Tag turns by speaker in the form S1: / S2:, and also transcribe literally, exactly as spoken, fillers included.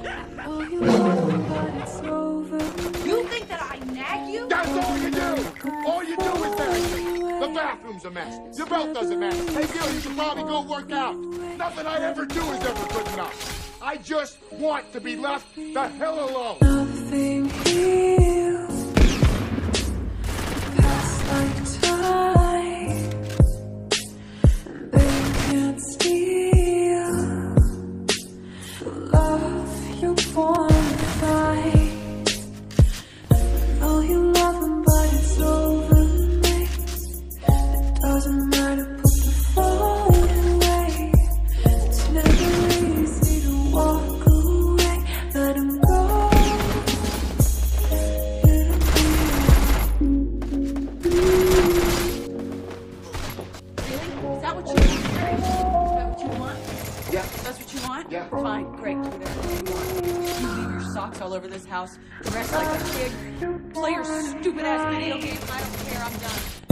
S1: You think that I nag you?
S2: That's all you do! All you do is nag me! The bathroom's a mess. Your belt doesn't match. Hey, Gil, you should probably go work out. Nothing I ever do is ever good enough. I just want to be left the hell alone.
S3: Nothing heals. Past like time. And they can't steal the love you want to fight. I know you love him, but it's over, mate. It doesn't matter, put the phone away. It's never easy to walk away. Let him go.
S1: Is that what you want? Is that what you want?
S2: Yeah.
S1: That's what you want?
S2: Yeah.
S1: Fine, great, do whatever you want. You leave your socks all over this house, dress like a kid, play your stupid ass video games, I don't care, I'm done.